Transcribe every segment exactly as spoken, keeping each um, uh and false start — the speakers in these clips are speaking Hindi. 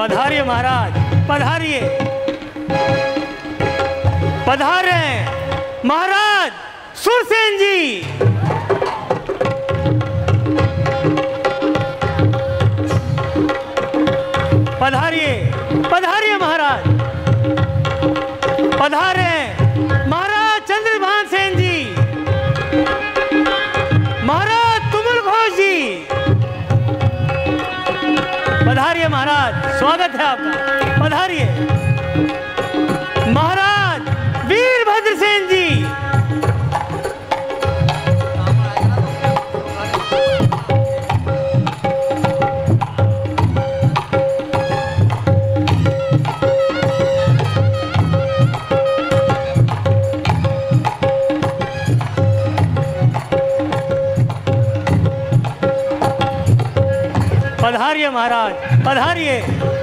पधारिए महाराज, पधारिए। पधार रहे हैं महाराज सुरसेन जी। पधारिए, पधारिए महाराज। पधार रहे हैं महाराज चंद्रभान सेन जी, महाराज तुमुल घोष जी। पधारिए महाराज, स्वागत है आपका। पधारिए महाराज वीरभद्र सेन जी। पधारिए महाराज, पधारिए।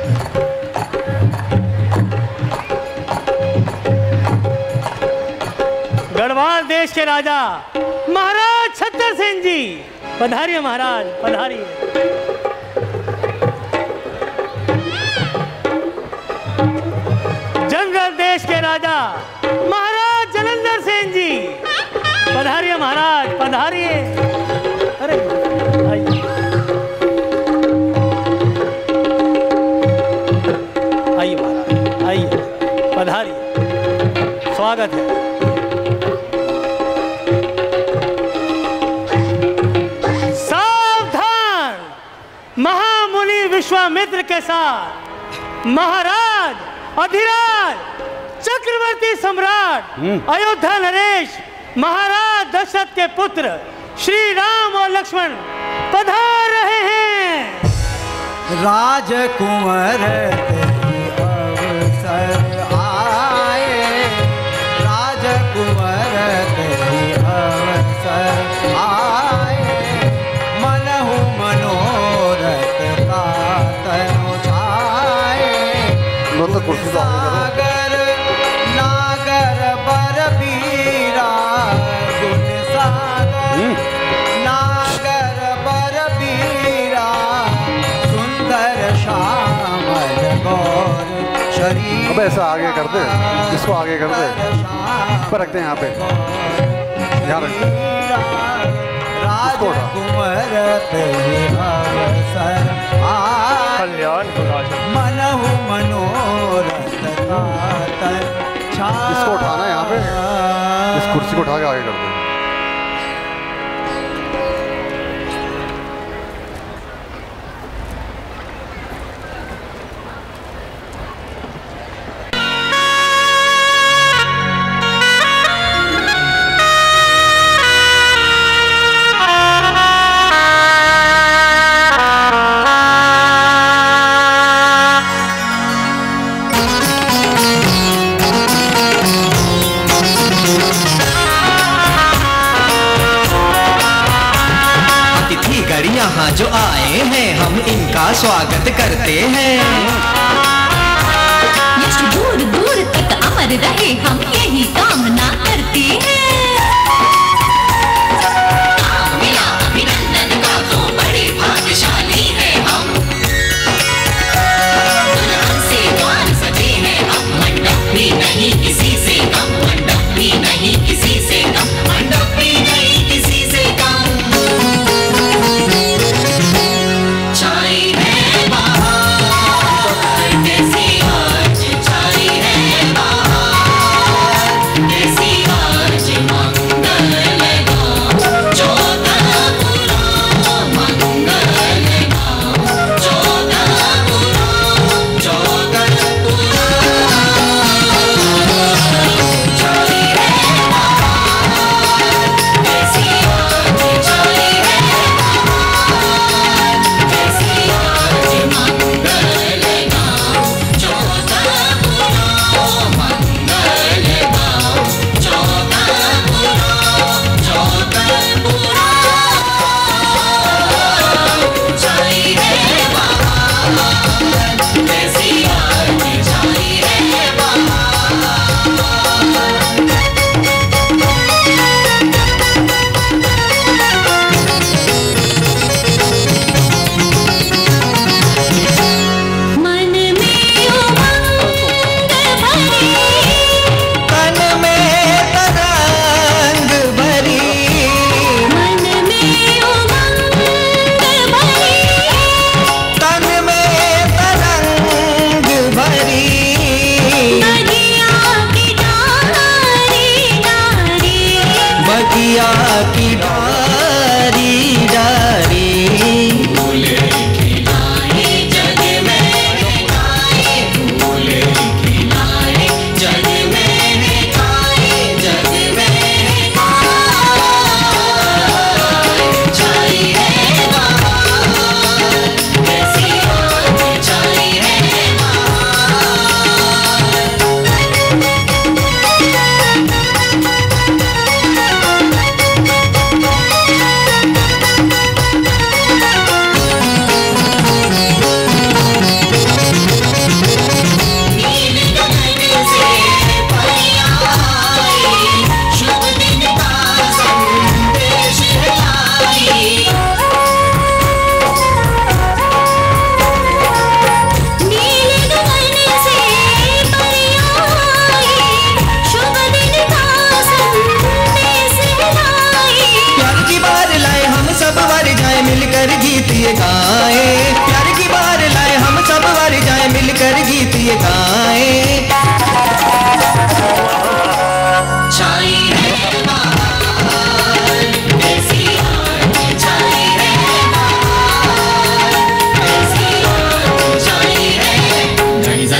गढ़वाल देश के राजा महाराज छत्तर सेन जी। पधारिए महाराज, पधारिए। जंगल देश के राजा महाराज जलंधर सेन जी। पधारिए महाराज, पधारिए। अरे आइए आइए महाराज, आइए, पधारिए, स्वागत है। सावधान, महामुनि विश्वामित्र के साथ महाराज अधिराज चक्रवर्ती सम्राट अयोध्या नरेश महाराज दशरथ के पुत्र श्री राम और लक्ष्मण पधार रहे हैं। राजकुंवर आए, राजकुंवर तेरी अवसर आए, मनहु मनोरथ का तनु छाए। सागर नागर बर बीरा गुण सागर, नागर बर बीरा सुंदर श्यामल गौर शरीर। अब ऐसा आगे कर दे, इसको आगे कर दे, पर रखते हैं यहाँ पे, यहाँ रखते हैं। राजकुंवर तेरे अवसर आए, कल्याण मनहु मनोरथ का तन छाए। इसको उठाना है यहाँ पे, इस कुर्सी को उठा के आगे कर दे। यहाँ जो आए हैं हम इनका स्वागत करते हैं। यश दूर दूर तक अमर रहे हम यही कामना करते हैं। मिला अभिनंदन का तो बड़े भाग्यशाली हैं हम। दुल्हन से द्वार सजे हैं हम, मंडप भी नहीं किसी से कम, मंडप भी नहीं किसी से कम, मंडप भी नहीं किसी से कम। March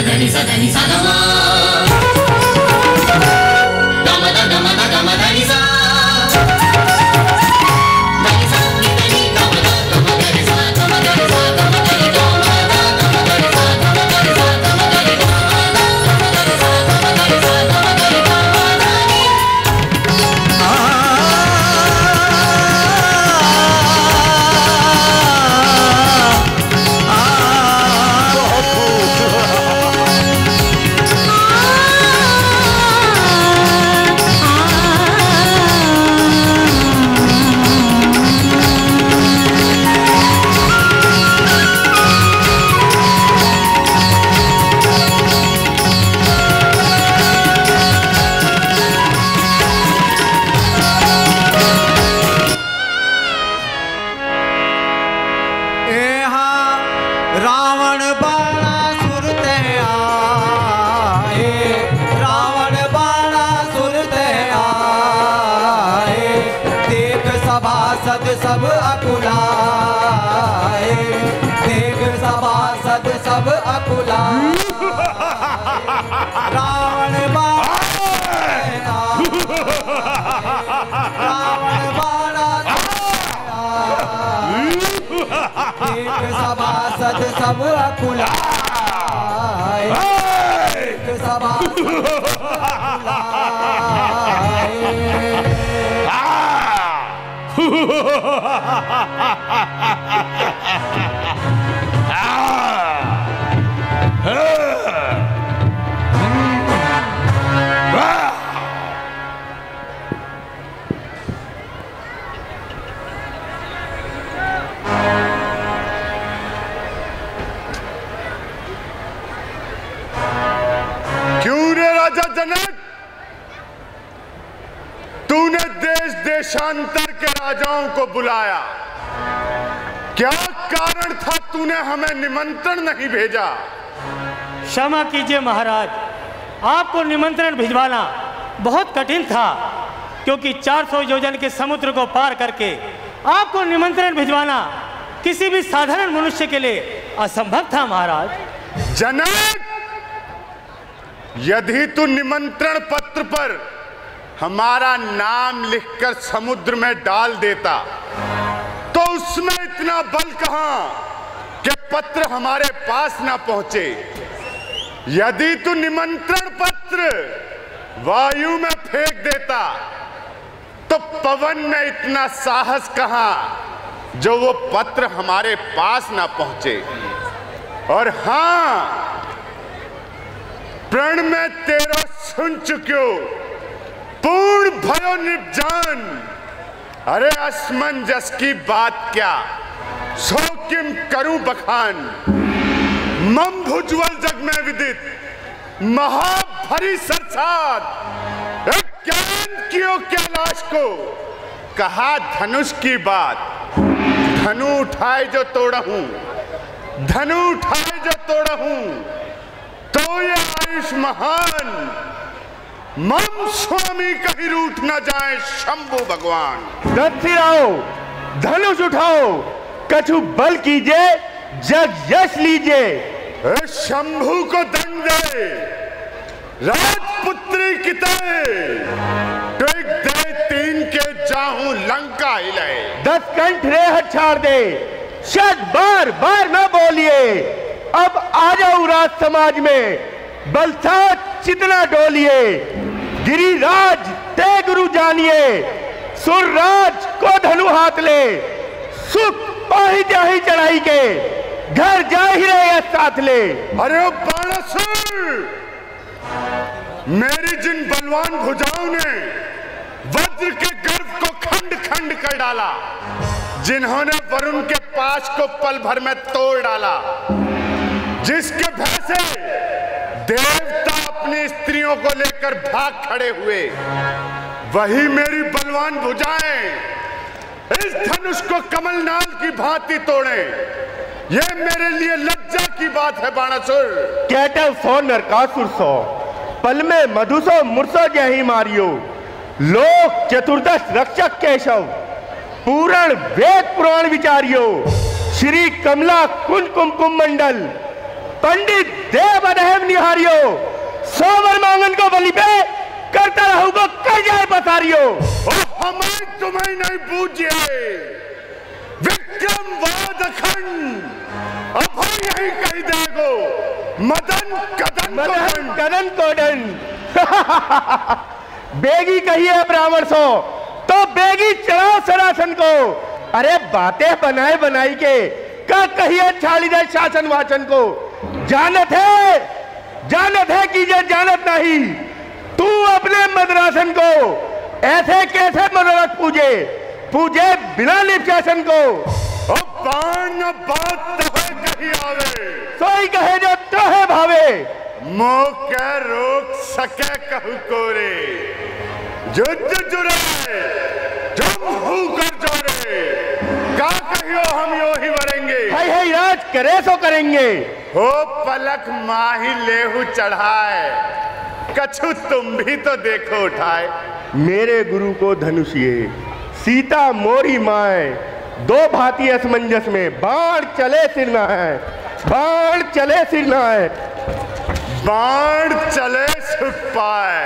దని స దని స గమ గమ ద గమ ద గమ దని స దని స ని దని గమ ద గమ గరి స గమ గరి స గమ గరి గమ ద గమ గరి స గమ గరి స గమ గరి గమ ద గమ గరి స గమ గరి స గమ గరి గమ దని ఆ रावण बाणासुर ते आए, रावण बाणासुर ते आए, देख सभासद सब अकुलाए, देख सभासद सब अकुलाए। रावण बाणासुर रावण एक सभासद सब अकुलाए, एक सभासद जनक, तूने देश देशांतर के राजाओं को बुलाया, क्या कारण था तूने हमें निमंत्रण नहीं भेजा? क्षमा कीजिए महाराज, आपको निमंत्रण भिजवाना बहुत कठिन था, क्योंकि चार सौ योजन के समुद्र को पार करके आपको निमंत्रण भिजवाना किसी भी साधारण मनुष्य के लिए असंभव था महाराज। जनक, यदि तू निमंत्रण पत्र पर हमारा नाम लिखकर समुद्र में डाल देता तो उसमें इतना बल कहां कि पत्र हमारे पास ना पहुंचे। यदि तू निमंत्रण पत्र वायु में फेंक देता तो पवन में इतना साहस कहां जो वो पत्र हमारे पास ना पहुंचे। और हां, प्रण में तेरा सुन चुक्यो पूर्ण भयो निजान। अरे असमंजस की बात क्या, सो किम करूं बखान। मम भुज्वल जग में विदित महाभरी सरसाद, ज्ञान कियो कैलाश को कहा धनुष की बात। धनु उठाए जो तोड़ा हूं, धनु उठाए जो तोड़ा हूं, तो ये आयुष महान मम स्वामी कहीं रूठ न जाए शंभु भगवान। दत्सिराओ, धनुष उठाओ, कछु बल कीजिए, जग यश लीजिए। शंभु को दंड दे, राजपुत्री कितने टेक दे तीन के जाहूं लंका हिले। दस कंठ रेह छाड़ दे, शत बार बार न बोलिए। अब आ जाओ राज समाज में, बलसात चितना डोलिए। गिरिराज ते गुरु जानिए, सुरराज को धनु हाथ ले। सुख पाही जाही चढ़ाई के, घर जा ही रहे साथ ले। अरे बाणासुर, मेरी जिन बलवान भुजाओं ने वज्र के गर्भ को खंड खंड कर डाला, जिन्होंने वरुण के पाश को पल भर में तोड़ डाला, जिसके भय से देवता अपनी स्त्रियों को लेकर भाग खड़े हुए, वही मेरी बलवान भुजाएं इस धनुष को कमलनाल की भांति तोड़े। यह मेरे लिए लज्जा की बात है बाणासुर। कैटव सो नरकासुर सो, पल में मधुसो मुरसो जही मारियो। लोक चतुर्दश रक्षक केशव, पूरण वेद पुराण विचारियो। श्री कमला कुंज कुमकुम मंडल, पंडित देव अदेव निहारियो, सोवर मांगन को बलि पे करता रहूंगा कर जाए पसारियो। हमें तुम्हें नहीं पूछिए विक्रम वाद अखंड, अब यही कह देगो मदन कदन मदन कदन कोडन। बेगी कहिए ब्राह्मण सो तो बेगी चढ़ाओ सरासन को। अरे बातें बनाए बनाई के का कहिए छाली दे शासन वाचन को। जानत है जानत है कि ये जानत नहीं, तू अपने मदरासन को ऐसे कैसे मनोरथ पूजे पूजे बिना लिप्शासन को। बाण बात तो है कही आवे, सोई कहे जो तो है भावे। मोह के रोक सके कहू कोरे, जुद्ध जुड़े जम हु कर जोरे, का कहियो हम यो ही वरेंगे। हाय हाय राज करे सो करेंगे। हो पलक माही लेहू चढ़ाए, कछु तुम भी तो देखो उठाए। मेरे गुरु को धनुषिए सीता मोरी माए, दो भांति असमंजस में बाण चले सिर न है, बाण चले सिर न है। बाण चले छुप पाए।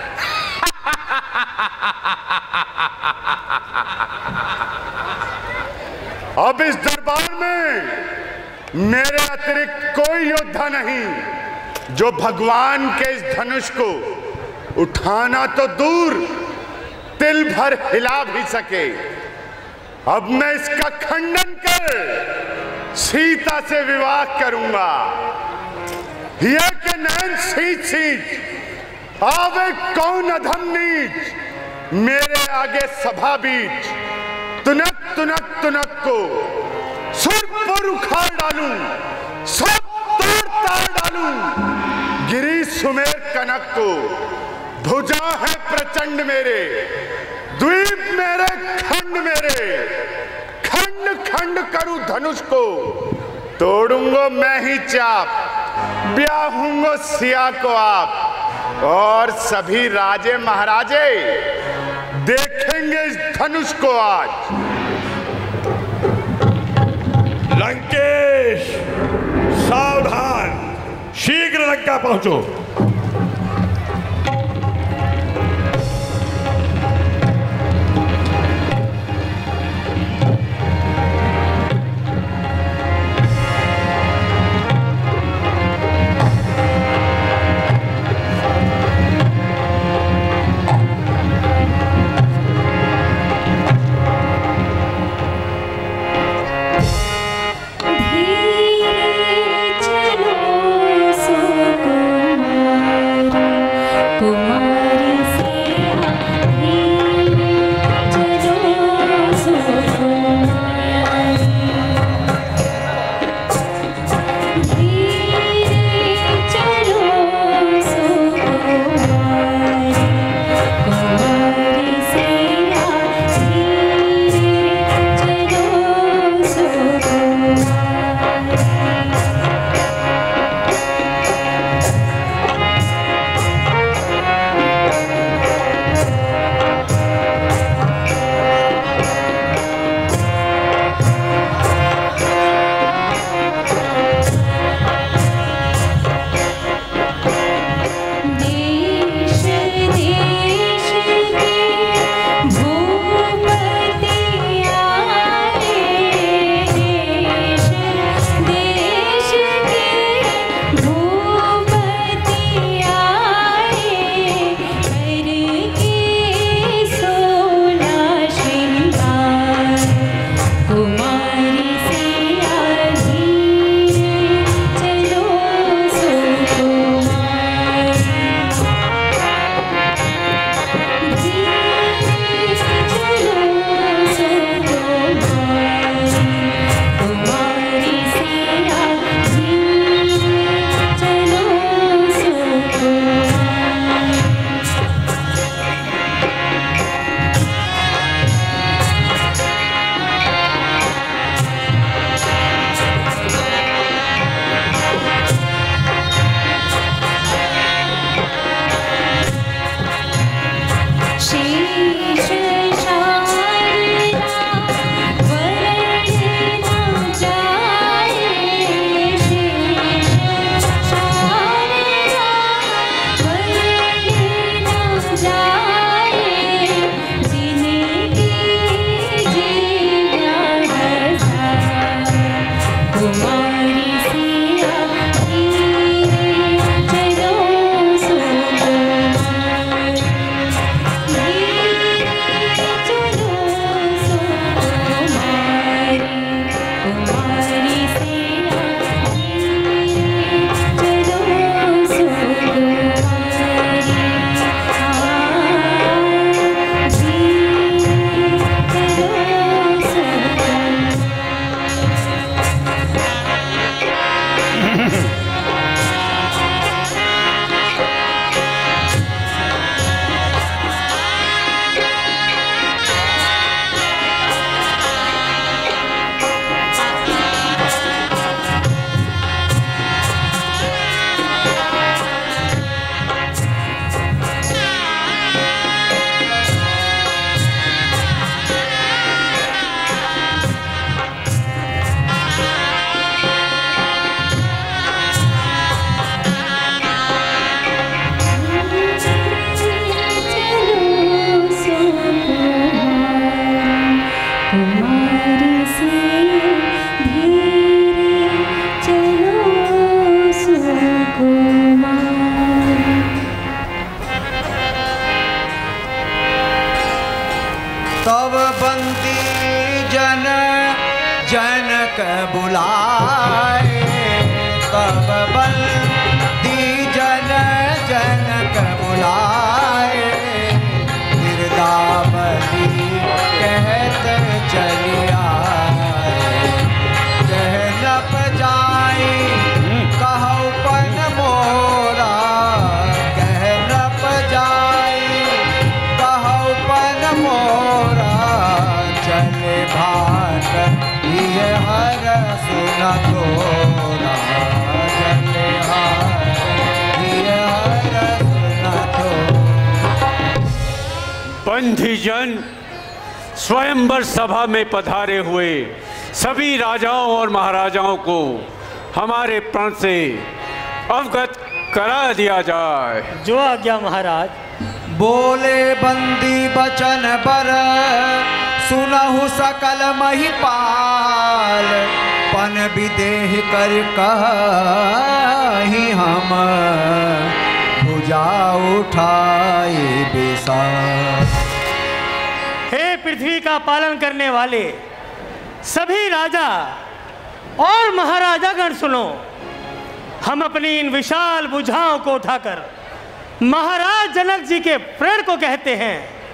अब इस दरबार में मेरे अतिरिक्त कोई योद्धा नहीं जो भगवान के इस धनुष को उठाना तो दूर तिल भर हिला भी सके। अब मैं इसका खंडन कर सीता से विवाह करूंगा। ये के नैन सींच सींच आवे कौन अधम नीच, मेरे आगे सभा बीच तुनक तुनक तुनक को सुर पर उखाड़ डालूं, सब तोड़ ताड़ डालूं। गिरी सुमेर कनक को भुजा है प्रचंड मेरे, द्वीप मेरे खंड मेरे, खंड खंड करूं धनुष को, तोड़ूंगा मैं ही चाप, ब्याहूंगा सिया को आप, और सभी राजे महाराजे देखेंगे इस धनुष को आज। लंकेश सावधान, शीघ्र लंका पहुंचो। तब बंदी जन जनक बुलाए, तब बंदी जन जनक बुलाए, गिरदावरी कहत चलिया कह नप जाई कहु पन मोरा, कह नप जाई कहु पन मोरा, चले भाट ये हर सुन तोरा, चले भाट ये हर सुन तोरा। बंधीजन, स्वयंवर सभा में पधारे हुए सभी राजाओं और महाराजाओं को हमारे प्रण से अवगत करा दिया जाए। जो आज्ञा महाराज। बोले बंदी बचन बर सुनहु सकल महिपाल, पन विदेह कर कहि हम भुजा उठाए विशाल। हे पृथ्वी का पालन करने वाले सभी राजा और महाराजागण सुनो, हम अपनी इन विशाल भुजाओं को उठाकर महाराज जनक जी के प्रण को कहते हैं।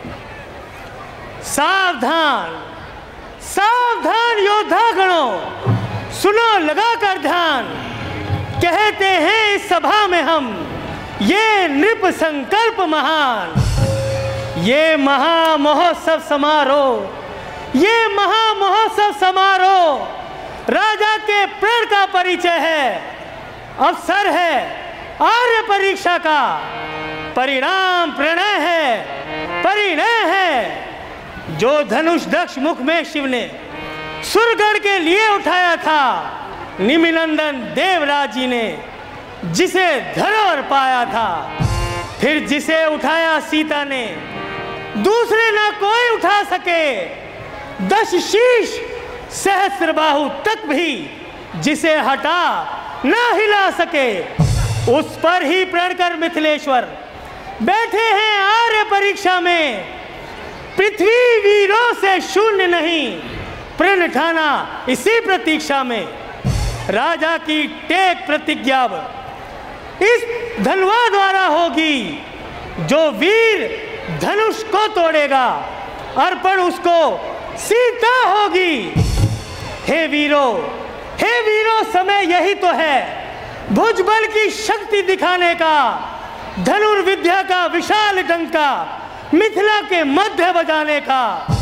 सावधान सावधान योद्धा गणों, सुनो लगाकर ध्यान, कहते हैं इस सभा में हम ये नृप संकल्प महान, ये महा महोत्सव समारोह, ये महा महोत्सव समारोह राजा के प्रण का परिचय है, अवसर है आर्य परीक्षा का, परिणाम प्रणय है, परिणय है। जो धनुष दक्ष मुख में शिव ने सुरगढ़ के लिए उठाया था, निमिनंदन देवराज जी ने जिसे धरोहर पाया था, फिर जिसे उठाया सीता ने दूसरे ना कोई उठा सके, दश शीश सहस्त्र बाहु तक भी जिसे हटा ना हिला सके, उस पर ही प्रण कर मिथिलेश्वर बैठे हैं आर्य परीक्षा में। पृथ्वी वीरों से शून्य नहीं, प्रण ठाना इसी प्रतीक्षा में। राजा की टेक प्रतिज्ञा इस धनुआ द्वारा होगी, जो वीर धनुष को तोड़ेगा अर्पण उसको सीता होगी। हे वीरों, हे वीरों, समय यही तो है भुजबल की शक्ति दिखाने का, धनुर्विद्या का विशाल डंका मिथिला के मध्य बजाने का।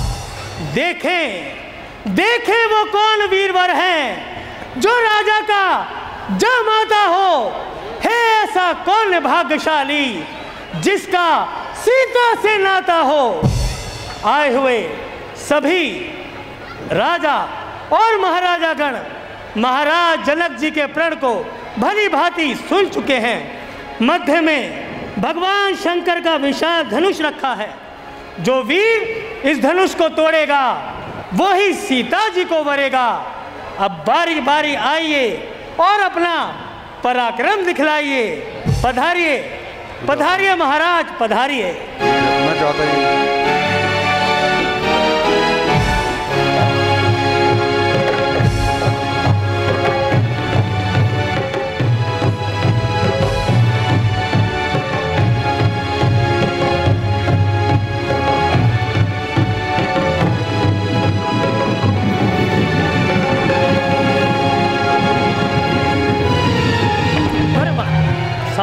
देखें देखें वो कौन वीरवर हैं जो राजा का जमाता हो, है ऐसा कौन भाग्यशाली जिसका सीता से नाता हो। आए हुए सभी राजा और महाराजागण महाराज जनक जी के प्रण को भली भांति सुन चुके हैं। मध्य में भगवान शंकर का विशाल धनुष रखा है, जो वीर इस धनुष को तोड़ेगा वो ही सीता जी को वरेगा। अब बारी बारी आइए और अपना पराक्रम दिखलाइए। पधारिए पधारिए महाराज पधारिए। मैं चाहता हूँ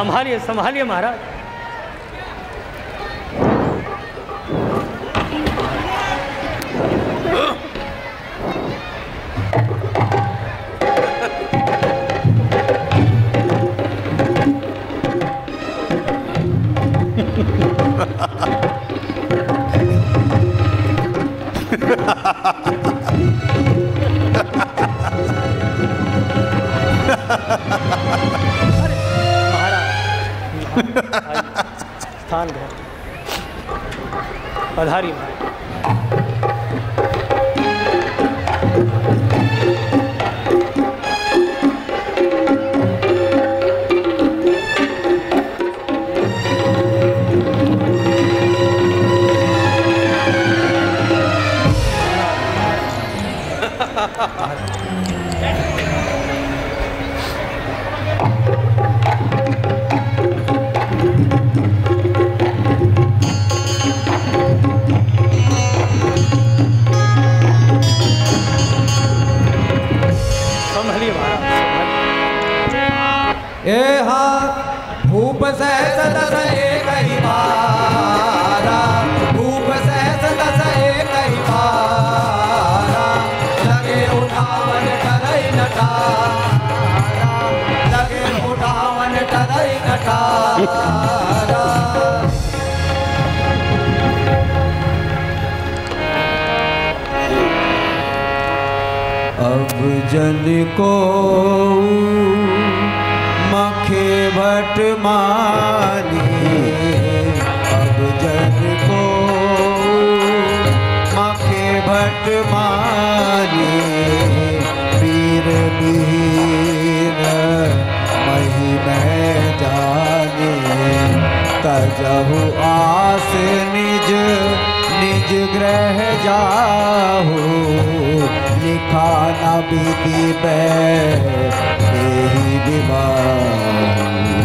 संभालिए संभालिए महाराज। अरे महाराज स्थान गए पधारी महाराज। भूप सहस दस एक ही बारा, भूप सहस दस एक ही बारा, लगे उठावन टरई नटारा, लगे उठावन टरई नटारा। अब जन को मखे भट मानी, अब जन को मखे भट मानी, वीर वीर मही में जाने, तजहु आस निज निज ग्रह जाहु, लिखा न विधि पे देहि विवाह,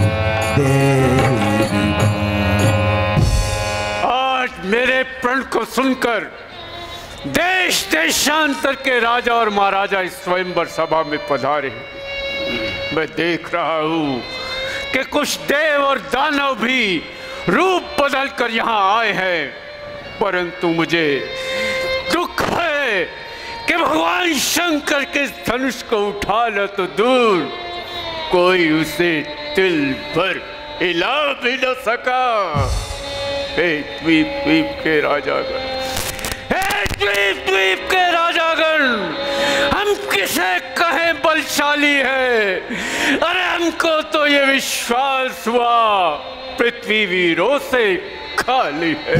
देहि विवाह। आज मेरे प्रण को सुनकर देश देशांतर के राजा और महाराजा इस स्वयंवर सभा में पधारे। मैं देख रहा हूँ कि कुछ देव और दानव भी रूप बदल कर यहाँ आए हैं, परंतु मुझे दुख है कि भगवान शंकर के धनुष को उठा ल तो दूर, कोई उसे तिल भर हिला भी न सका। हे द्वीप द्वीप के राजागण, हे द्वीप द्वीप के राजागण, हम किसे कहें बलशाली है? अरे हमको तो ये विश्वास हुआ पृथ्वी वीरों से खाली है।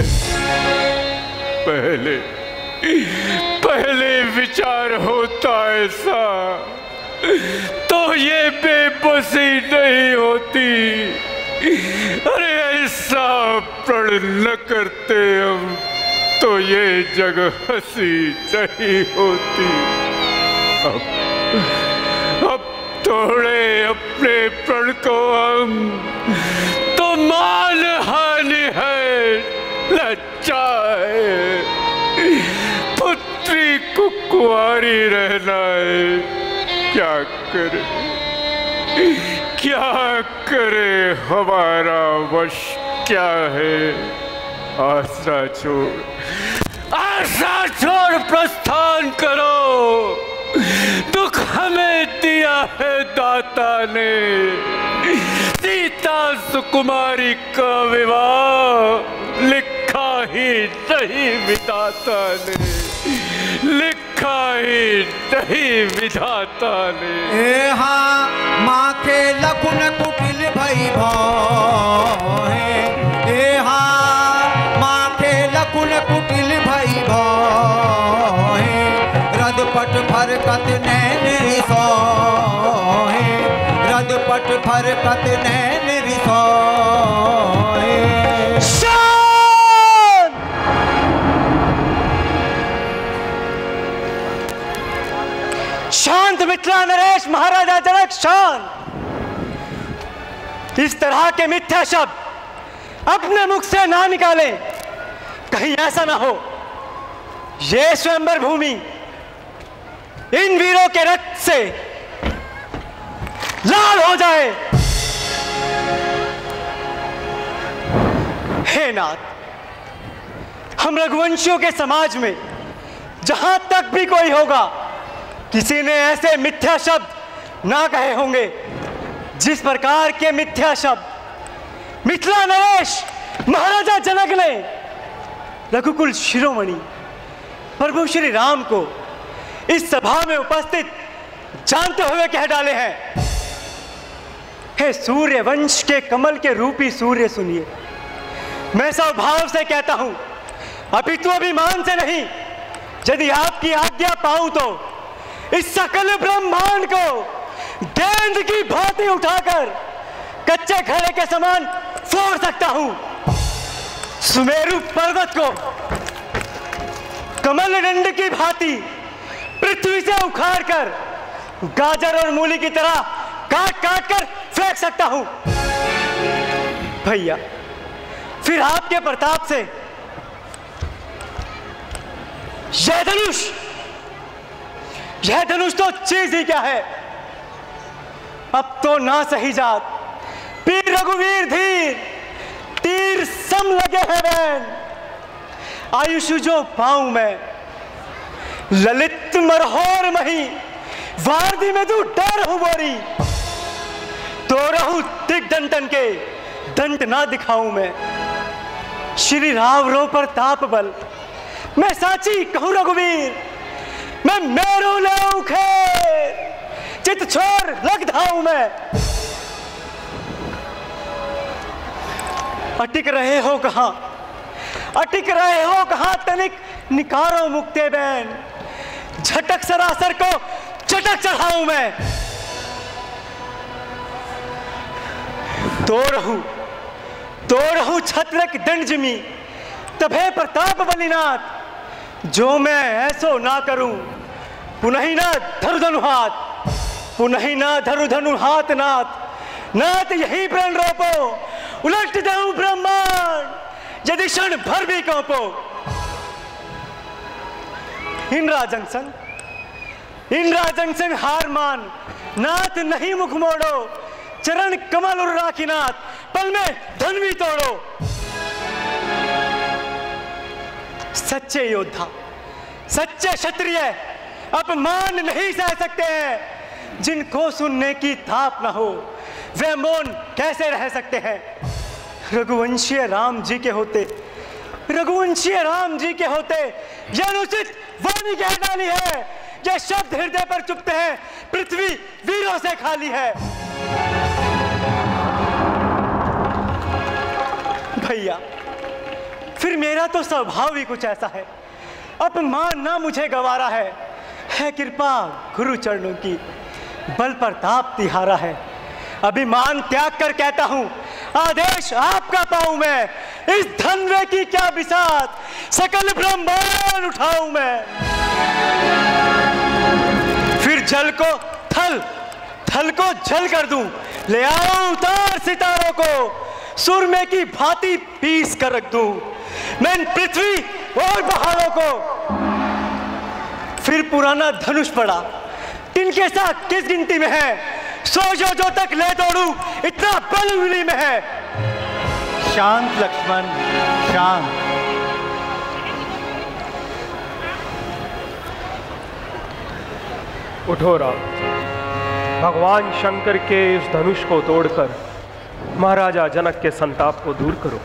पहले पहले विचार होता ऐसा तो ये बेबसी नहीं होती। अरे ऐसा प्रण न करते हम तो ये जगह हंसी नहीं होती। अब, अब तोड़े अपने प्रण को हम तो मान हानि है, लज्जा है, पुत्री को कुंवारी रहना है। क्या करे क्या करे, हमारा वश क्या है? आशा छोड़ आशा छोड़ प्रस्थान करो। दुख हमें दिया है दाता ने, सीता सुकुमारी का विवाह लिखा ही नहीं विधाता ने, लिखा ही नहीं विधाता ने। ए हाँ माखे लकुन कुटिल भई भोहे, ए हाँ माखे लकुन कुटिल भई भोहे, रदपट फरकत नैन रिसोहे, रदपट फरकत नैन रिसोहे। शांत मिथिला नरेश महाराजा जनक शांत। इस तरह के मिथ्या शब्द अपने मुख से ना निकालें, कहीं ऐसा ना हो ये स्वयंवर भूमि इन वीरों के रक्त से लाल हो जाए। हे नाथ, हम रघुवंशियों के समाज में जहां तक भी कोई होगा, किसी ने ऐसे मिथ्या शब्द ना कहे होंगे जिस प्रकार के मिथ्या शब्द मिथिला नरेश महाराजा जनक ने रघुकुल शिरोमणि प्रभु श्री राम को इस सभा में उपस्थित जानते हुए कह डाले हैं। हे सूर्य वंश के कमल के रूपी सूर्य, सुनिए, मैं स्वभाव से कहता हूं, अपितु अभिमान से नहीं। यदि आपकी आज्ञा पाऊं तो इस सकल ब्रह्मांड को गेंद की भांति उठाकर कच्चे घड़े के समान फोड़ सकता हूं। सुमेरु पर्वत को कमल दंड की भांति पृथ्वी से उखाड़कर गाजर और मूली की तरह काट काट कर फेंक सकता हूं। भैया, फिर आपके प्रताप से यह धनुष यह धनुष तो चीज ही क्या है। अब तो ना सही जात पीर रघुवीर धीर तीर सम लगे हैं बैन। आयुष जो पाऊं मैं ललित मरहोर मही, वारदी में तू डर हूं बोरी। तो रहूं दिग्दंतन के दंड ना दिखाऊं मैं। श्री राव रो पर ताप बल, मैं साची कहूं रघुवीर, मैं मेरू ले खेर, चित छोर लग धाऊं मैं। अटिक रहे हो कहां, अटिक रहे हो कहां तनिक निकारो मुक्ते बैन। झटक सरासर को चटक चढ़ाऊं मैं। तो रहूं तो रहूं छत्रक दंड जिमी, तभे प्रताप बलिनाथ। जो मैं ऐसो ना करूं, पुनः ना धरु धनु हाथ, पुनः ना धरु धनु हाथ नाथ। नाथ यही प्रण रोपो, उलट दऊं ब्रह्मांड यदि क्षण भर भी कौपो। इंद्रा जंक्शन इंद्रा जंक्शन हार मान, नाथ नहीं मुख मोड़ो। चरण कमल और राखीनाथ, पल में धनवी तोड़ो। सच्चे योद्धा, सच्चे क्षत्रिय अपमान नहीं सह सकते हैं। जिनको सुनने की थाप ना हो वे मौन कैसे रह सकते हैं। रघुवंशीय राम जी के होते रघुवंशीय राम जी के होते यह अनुचित वाणी कह डाली है। यह शब्द हृदय पर चुपते हैं, पृथ्वी वीरों से खाली है। भैया, फिर मेरा तो स्वभाव ही कुछ ऐसा है, अपमान ना मुझे गवारा है। है कृपा गुरु चरणों की, बल प्रताप तिहारा है। अभिमान त्याग कर कहता हूं, आदेश आपका पाऊं मैं। इस धनवे की क्या बिसात, सकल ब्रह्मांड उठाऊं मैं। फिर जल को थल, थल को जल कर दूं। ले आओ उतार सितारों को, सुरमे की भांति पीस कर रख दूं मैं इन पृथ्वी और पहाड़ों को। फिर पुराना धनुष पड़ा, तिनके साथ किस गिनती में है। सो जो जो तक ले दौड़ू, इतना बल उंगली में है। शांत लक्ष्मण, शांत। उठो राम, भगवान शंकर के इस धनुष को तोड़कर महाराजा जनक के संताप को दूर करो।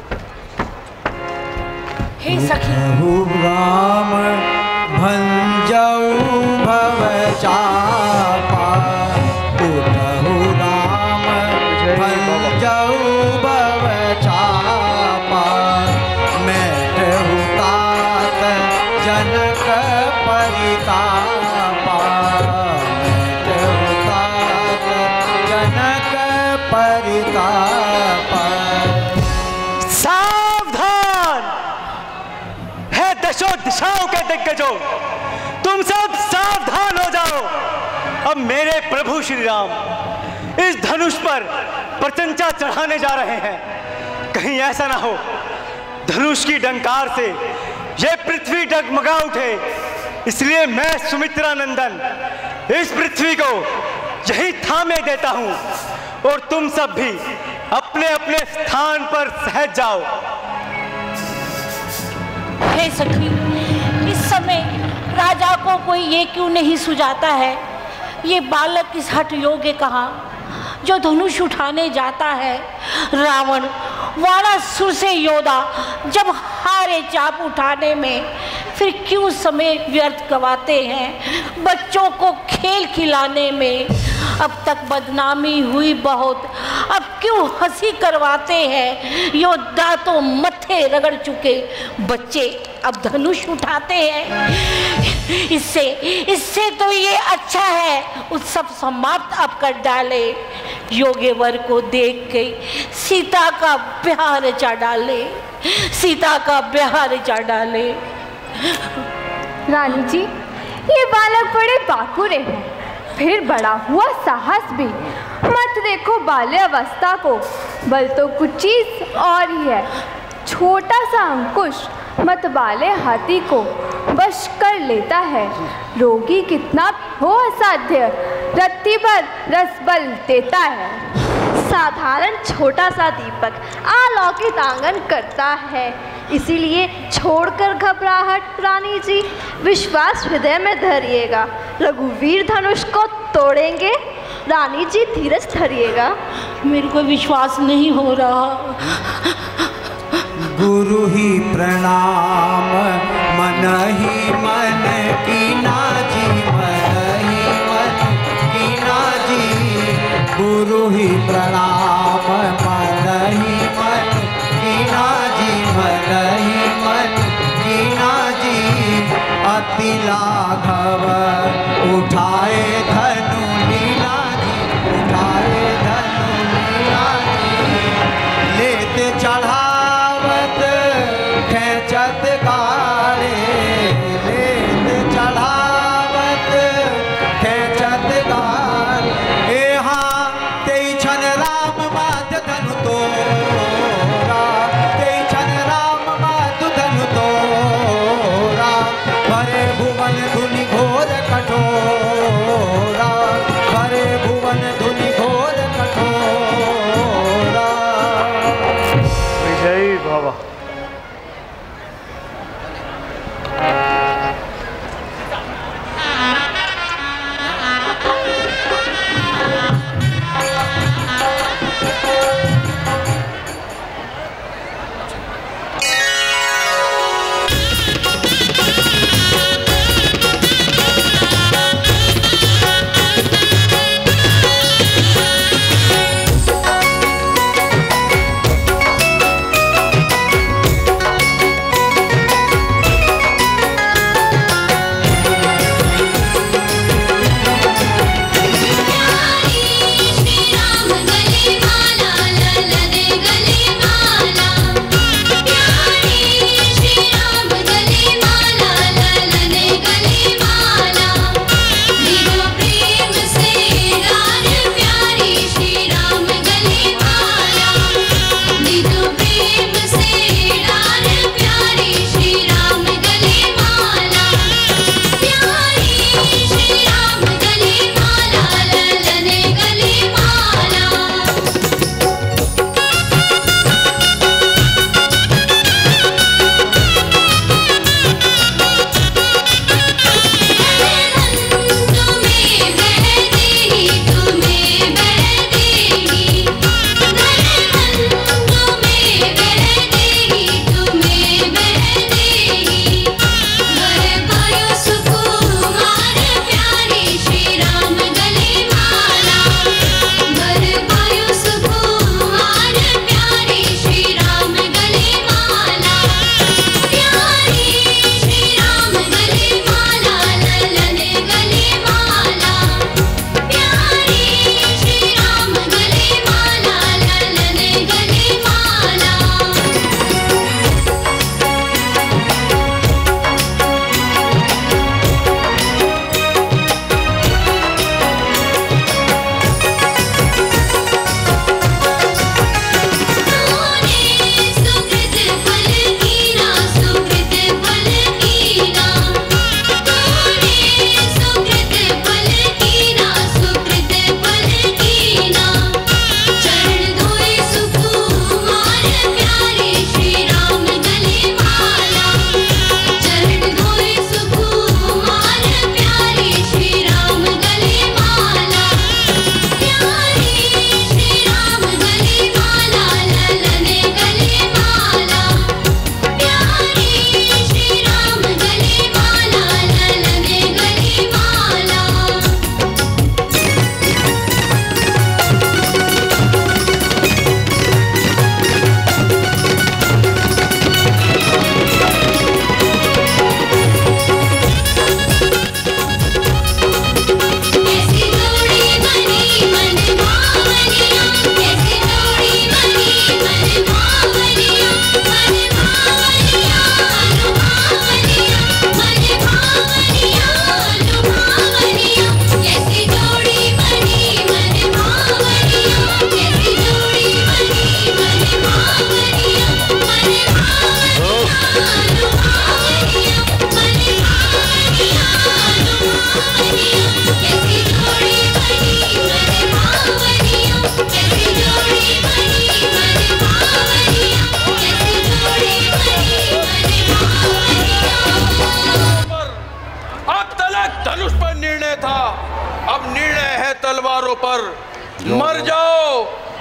हे सखी, राम भंजऊ भव चापा, उठहु राम भंजऊ भव चापा। मैठहु तात जनक परितापा, मैठहु तात जनक परितापा। सावधान है दशों दिशाओं के दिग्गजों, तुम सब सावधान हो जाओ। अब मेरे प्रभु श्री राम इस धनुष पर प्रचंचा चढ़ाने जा रहे हैं। कहीं ऐसा ना हो धनुष की डंकार से ये पृथ्वी डगमगा उठे। इसलिए मैं सुमित्रा नंदन इस पृथ्वी को यही थामे देता हूं और तुम सब भी अपने अपने स्थान पर सहज जाओ। हे सखी, इस समय राजा को कोई ये क्यों नहीं सुझाता है, ये बालक किस हठ योग्य कहाँ जो धनुष उठाने जाता है। रावण वाणासुर से योद्धा जब हारे चाप उठाने में, फिर क्यों समय व्यर्थ गवाते हैं बच्चों को खेल खिलाने में। अब तक बदनामी हुई बहुत, अब क्यों हंसी करवाते हैं। योद्धा तो मत्थे रगड़ चुके, बच्चे अब धनुष उठाते हैं। इससे इससे तो ये अच्छा है उत्सव समाप्त अब कर डाले। योग्य वर को देख के सीता का ब्याह रचा डाले, सीता का ब्याह रचा डाले। रानी जी, ये बालक बड़े बाकुरे हैं, फिर बड़ा हुआ साहस भी। मत देखो बाल्य अवस्था को, बल तो कुछ चीज और ही है। छोटा सा अंकुश मत बाले हाथी को वश कर लेता है। रोगी कितना हो असाध्य, रत्ती भर रस बल देता है। साधारण छोटा सा दीपक अलौकिक आंगन करता है, इसीलिए छोड़कर घबराहट रानी जी, विश्वास हृदय में धरिएगा। रघुवीर धनुष को तोड़ेंगे, रानी जी धीरज धरिएगा। मेरे को विश्वास नहीं हो रहा। गुरु ही प्रणाम मन ही मन कीना जी, मन ही मन कीना जी। गुरु ही प्रणाम मन ही मन कीना जी, मन ही मन कीना जी। अति लाघव उठाए धनु लीला जी, उठाए धनु लीला जी। लेते चढ़ा खेचत गाड़े, लेत चढ़ावत खेचत गाड़े। यहाँ तेई छन राम मात धनु तोरा, तेई छन राम मात धनु तोरा। भरे भुवन धुनि घोर कठोरा,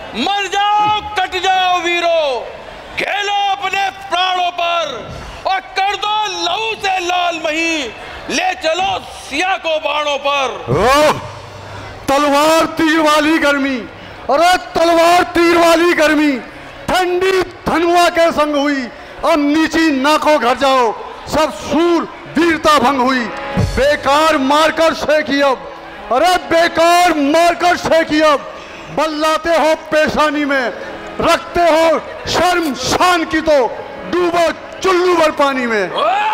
मर जाओ कट जाओ वीरो, खेलो अपने प्राणों पर और कर दो लहू से लाल मही, ले चलो सिया को बाणों पर। ओह, तलवार तीर वाली गर्मी, अरे तलवार तीर वाली गर्मी ठंडी धनुआ के संग हुई, अब नीची नाकों घर जाओ, सब सूर वीरता भंग हुई। बेकार मारकर शेखी अब, अरे बेकार मारकर शेखी अब, बल्लाते हो पेशानी में, रखते हो शर्म शान की तो डूबो चुल्लू भर पानी में।